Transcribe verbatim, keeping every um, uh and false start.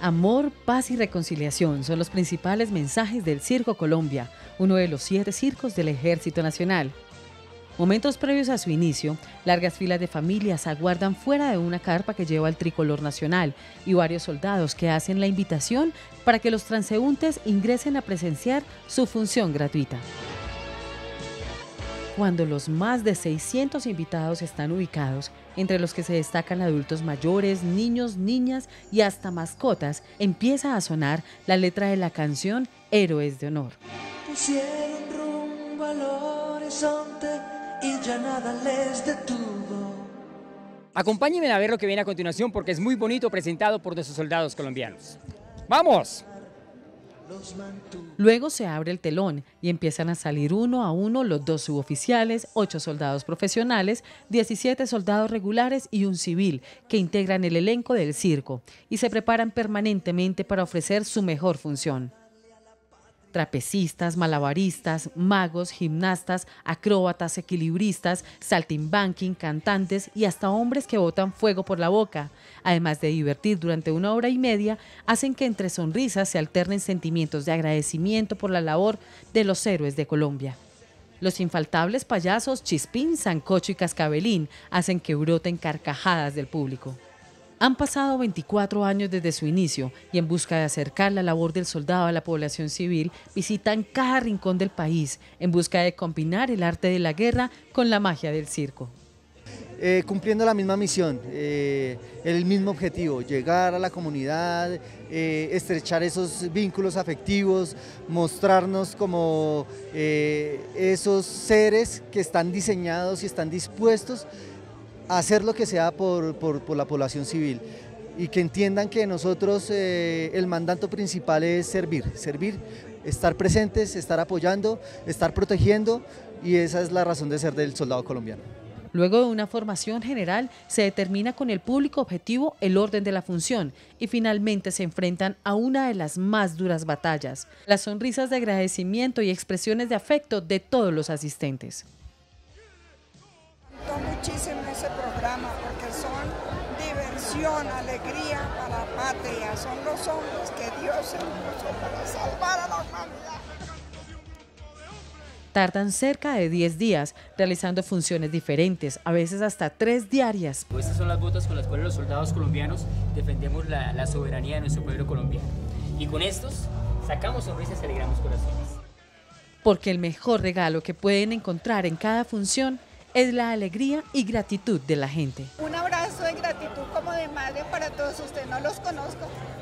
Amor, paz y reconciliación son los principales mensajes del Circo Colombia, uno de los siete circos del Ejército Nacional. Momentos previos a su inicio, largas filas de familias aguardan fuera de una carpa que lleva el tricolor nacional y varios soldados que hacen la invitación para que los transeúntes ingresen a presenciar su función gratuita. Cuando los más de seiscientos invitados están ubicados, entre los que se destacan adultos mayores, niños, niñas y hasta mascotas, empieza a sonar la letra de la canción Héroes de Honor. Pusieron rumbo al horizonte y ya nada les detuvo. Acompáñenme a ver lo que viene a continuación porque es muy bonito, presentado por nuestros soldados colombianos. ¡Vamos! Luego se abre el telón y empiezan a salir uno a uno los dos suboficiales, ocho soldados profesionales, diecisiete soldados regulares y un civil que integran el elenco del circo y se preparan permanentemente para ofrecer su mejor función. Trapecistas, malabaristas, magos, gimnastas, acróbatas, equilibristas, saltimbanquing, cantantes y hasta hombres que botan fuego por la boca, además de divertir durante una hora y media, hacen que entre sonrisas se alternen sentimientos de agradecimiento por la labor de los héroes de Colombia. Los infaltables payasos Chispín, Sancocho y Cascabelín hacen que broten carcajadas del público. Han pasado veinticuatro años desde su inicio y en busca de acercar la labor del soldado a la población civil, visitan cada rincón del país en busca de combinar el arte de la guerra con la magia del circo. Eh, cumpliendo la misma misión, eh, el mismo objetivo, llegar a la comunidad, eh, estrechar esos vínculos afectivos, mostrarnos como eh, esos seres que están diseñados y están dispuestos hacer lo que sea por, por, por la población civil y que entiendan que nosotros eh, el mandato principal es servir, servir, estar presentes, estar apoyando, estar protegiendo y esa es la razón de ser del soldado colombiano. Luego de una formación general se determina con el público objetivo el orden de la función y finalmente se enfrentan a una de las más duras batallas, las sonrisas de agradecimiento y expresiones de afecto de todos los asistentes. Muchísimo ese programa porque son diversión, alegría para la patria, son los hombres que Dios puso para salvar a la humanidad. Tardan cerca de diez días realizando funciones diferentes, a veces hasta tres diarias. Estas son las botas con las cuales los soldados colombianos defendemos la, la soberanía de nuestro pueblo colombiano. Y con estos sacamos sonrisas y alegramos corazones. Porque el mejor regalo que pueden encontrar en cada función es la alegría y gratitud de la gente. Un abrazo de gratitud como de madre para todos ustedes, no los conozco.